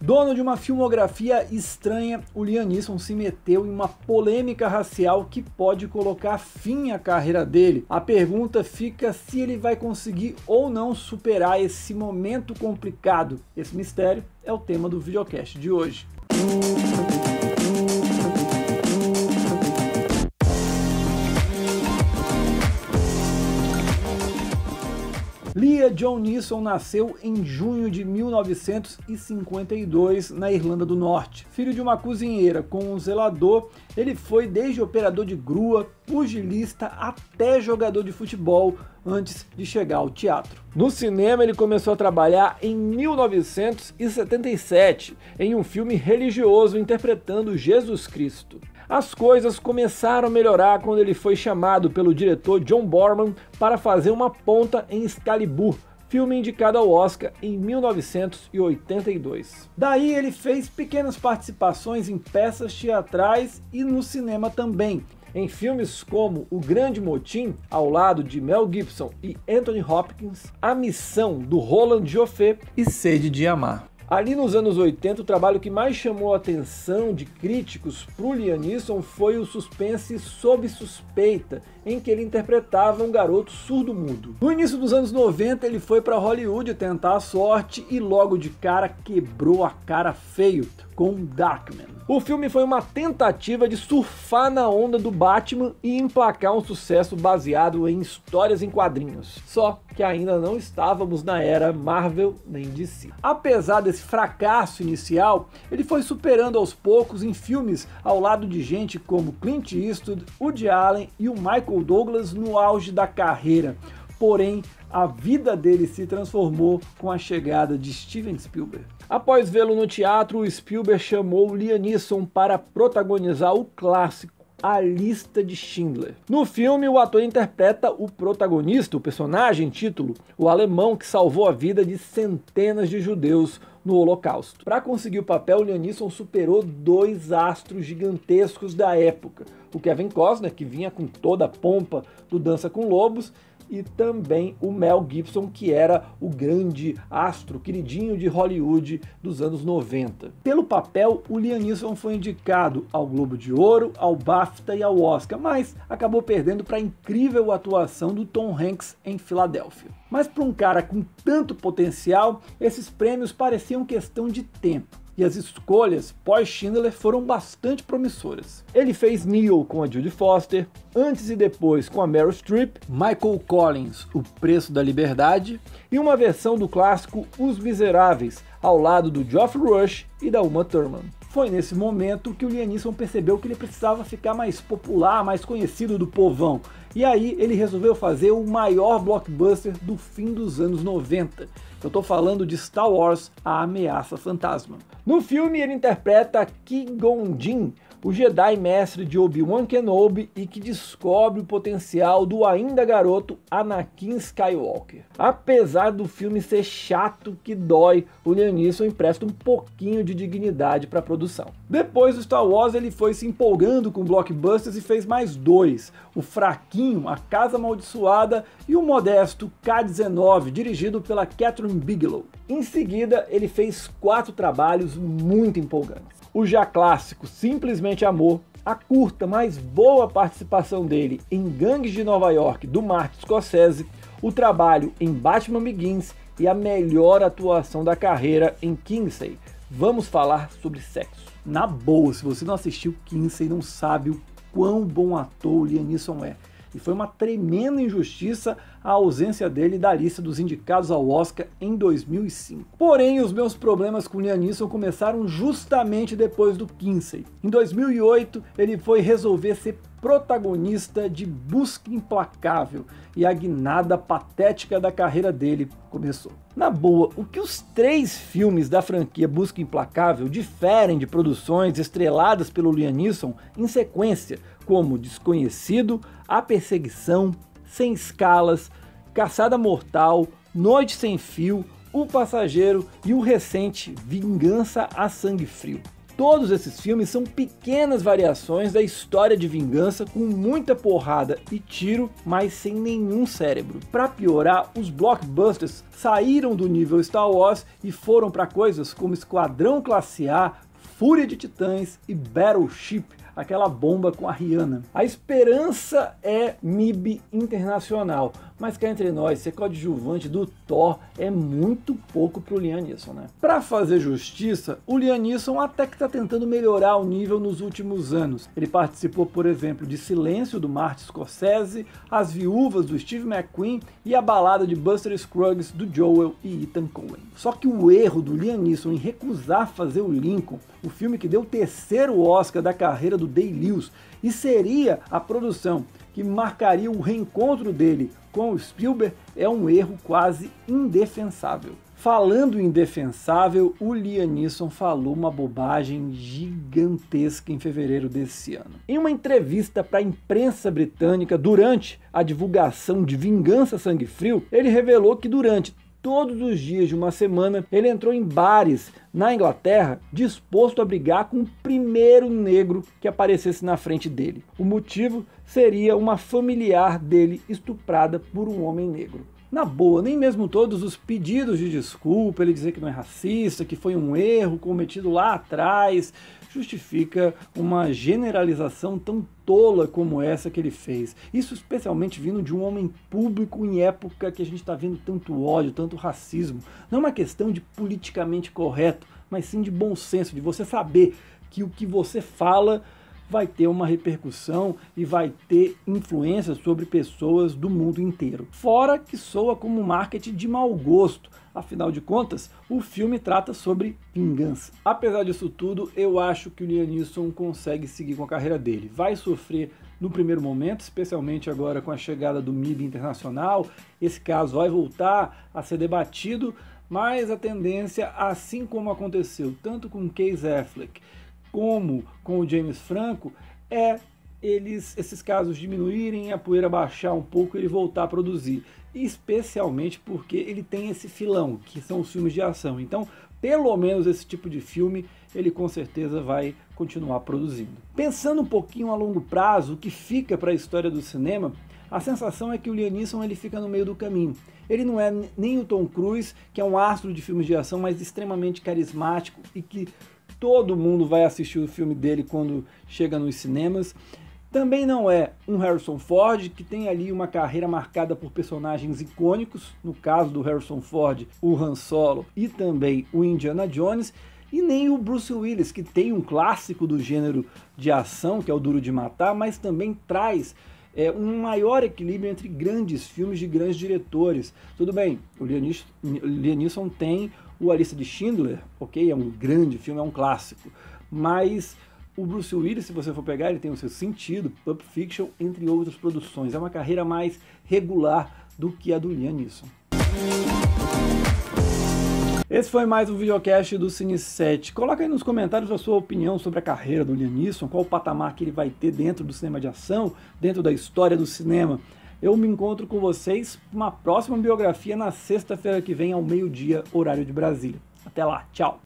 Dono de uma filmografia estranha, o Liam Neeson se meteu em uma polêmica racial que pode colocar fim à carreira dele. A pergunta fica se ele vai conseguir ou não superar esse momento complicado. Esse mistério é o tema do videocast de hoje. Liam John Neeson nasceu em junho de 1952 na Irlanda do Norte. Filho de uma cozinheira com um zelador, ele foi desde operador de grua, pugilista até jogador de futebol antes de chegar ao teatro. No cinema ele começou a trabalhar em 1977 em um filme religioso interpretando Jesus Cristo. As coisas começaram a melhorar quando ele foi chamado pelo diretor John Boorman para fazer uma ponta em Excalibur, filme indicado ao Oscar em 1982. Daí ele fez pequenas participações em peças teatrais e no cinema também, em filmes como O Grande Motim, ao lado de Mel Gibson e Anthony Hopkins, A Missão, do Roland Joffé e Sede de Amar. Ali nos anos 80, o trabalho que mais chamou a atenção de críticos para o Liam Neeson foi o suspense Sob Suspeita, em que ele interpretava um garoto surdo-mudo. No início dos anos 90, ele foi para Hollywood tentar a sorte e logo de cara quebrou a cara feio com Darkman. O filme foi uma tentativa de surfar na onda do Batman e emplacar um sucesso baseado em histórias em quadrinhos. Só que ainda não estávamos na era Marvel nem DC. Apesar desse fracasso inicial, ele foi superando aos poucos em filmes ao lado de gente como Clint Eastwood, Woody Allen e o Michael Douglas no auge da carreira. Porém, a vida dele se transformou com a chegada de Steven Spielberg. Após vê-lo no teatro, o Spielberg chamou o Liam Neeson para protagonizar o clássico A Lista de Schindler. No filme, o ator interpreta o protagonista, o personagem título, o alemão que salvou a vida de centenas de judeus no Holocausto. Para conseguir o papel, o Liam Neeson superou dois astros gigantescos da época, o Kevin Costner, que vinha com toda a pompa do Dança com Lobos, e também o Mel Gibson, que era o grande astro, queridinho de Hollywood dos anos 90. Pelo papel, o Liam Neeson foi indicado ao Globo de Ouro, ao BAFTA e ao Oscar, mas acabou perdendo para a incrível atuação do Tom Hanks em Filadélfia. Mas para um cara com tanto potencial, esses prêmios pareciam questão de tempo. E as escolhas pós-Schindler foram bastante promissoras. Ele fez Neo com a Jodie Foster, antes e depois com a Meryl Streep, Michael Collins, O Preço da Liberdade, e uma versão do clássico Os Miseráveis, ao lado do Geoffrey Rush e da Uma Thurman. Foi nesse momento que o Liam Neeson percebeu que ele precisava ficar mais popular, mais conhecido do povão. E aí ele resolveu fazer o maior blockbuster do fim dos anos 90. Eu tô falando de Star Wars, A Ameaça Fantasma. No filme ele interpreta Qui-Gon Jinn, o Jedi mestre de Obi-Wan Kenobi e que descobre o potencial do ainda garoto Anakin Skywalker. Apesar do filme ser chato que dói, o Liam Neeson empresta um pouquinho de dignidade para a produção. Depois do Star Wars ele foi se empolgando com blockbusters e fez mais dois, o fraquinho A Casa Amaldiçoada e o modesto K-19, dirigido pela Catherine Bigelow. Em seguida ele fez 4 trabalhos muito empolgantes. O já clássico Simplesmente Amor, a curta, mas boa participação dele em Gangues de Nova York, do Martin Scorsese, o trabalho em Batman Begins e a melhor atuação da carreira em Kinsey. Vamos falar sobre sexo. Na boa, se você não assistiu Kinsey, não sabe o quão bom ator o Liam Neeson é. E foi uma tremenda injustiça a ausência dele da lista dos indicados ao Oscar em 2005. Porém, os meus problemas com Liam Neeson começaram justamente depois do Kinsey. Em 2008, ele foi resolver ser protagonista de Busca Implacável e a guinada patética da carreira dele começou. Na boa, o que os 3 filmes da franquia Busca Implacável diferem de produções estreladas pelo Liam Neeson em sequência, como Desconhecido, A Perseguição, Sem Escalas, Caçada Mortal, Noite Sem Fio, O Passageiro e o recente Vingança a Sangue Frio. Todos esses filmes são pequenas variações da história de vingança com muita porrada e tiro, mas sem nenhum cérebro. Para piorar, os blockbusters saíram do nível Star Wars e foram para coisas como Esquadrão Classe A, Fúria de Titãs e Battleship, aquela bomba com a Rihanna. A esperança é MIB internacional, mas cá entre nós, ser coadjuvante do Thor é muito pouco pro Liam Neeson, né? Pra fazer justiça, o Liam Neeson até que tá tentando melhorar o nível nos últimos anos. Ele participou, por exemplo, de Silêncio, do Martin Scorsese, As Viúvas, do Steve McQueen e A Balada de Buster Scruggs, do Joel e Ethan Coen. Só que o erro do Liam Neeson em recusar fazer o Lincoln, o filme que deu o terceiro Oscar da carreira do Day-Lewis, e seria a produção que marcaria o reencontro dele com o Spielberg, é um erro quase indefensável. Falando em indefensável, o Liam Neeson falou uma bobagem gigantesca em fevereiro desse ano. Em uma entrevista para a imprensa britânica durante a divulgação de Vingança Sangue Frio, ele revelou que durante todos os dias de uma semana, ele entrou em bares na Inglaterra disposto a brigar com o primeiro negro que aparecesse na frente dele. O motivo seria uma familiar dele estuprada por um homem negro. Na boa, nem mesmo todos os pedidos de desculpa, ele dizer que não é racista, que foi um erro cometido lá atrás, justifica uma generalização tão tola como essa que ele fez. Isso especialmente vindo de um homem público em época que a gente está vendo tanto ódio, tanto racismo. Não é uma questão de politicamente correto, mas sim de bom senso, de você saber que o que você fala vai ter uma repercussão e vai ter influência sobre pessoas do mundo inteiro. Fora que soa como marketing de mau gosto. Afinal de contas, o filme trata sobre vingança. Apesar disso tudo, eu acho que o Liam Neeson consegue seguir com a carreira dele. Vai sofrer no primeiro momento, especialmente agora com a chegada do MIB internacional. Esse caso vai voltar a ser debatido, mas a tendência, assim como aconteceu tanto com Casey Affleck como com o James Franco, é esses casos diminuírem, a poeira baixar um pouco e ele voltar a produzir. Especialmente porque ele tem esse filão, que são os filmes de ação. Então, pelo menos esse tipo de filme, ele com certeza vai continuar produzindo. Pensando um pouquinho a longo prazo, o que fica para a história do cinema, a sensação é que o Liam Neeson ele fica no meio do caminho. Ele não é nem o Tom Cruise, que é um astro de filmes de ação, mas extremamente carismático e que todo mundo vai assistir o filme dele quando chega nos cinemas. Também não é um Harrison Ford, que tem ali uma carreira marcada por personagens icônicos, no caso do Harrison Ford, o Han Solo e também o Indiana Jones, e nem o Bruce Willis, que tem um clássico do gênero de ação, que é o Duro de Matar, mas também traz um maior equilíbrio entre grandes filmes de grandes diretores. Tudo bem, o Liam Neeson tem o A Lista de Schindler, ok? É um grande filme, é um clássico, mas o Bruce Willis, se você for pegar, ele tem o seu sentido, Pulp Fiction, entre outras produções. É uma carreira mais regular do que a do Liam Neeson. Esse foi mais um videocast do Cine 7. Coloca aí nos comentários a sua opinião sobre a carreira do Liam Neeson, qual o patamar que ele vai ter dentro do cinema de ação, dentro da história do cinema. Eu me encontro com vocês numa próxima biografia na sexta-feira que vem, ao meio-dia, horário de Brasília. Até lá, tchau!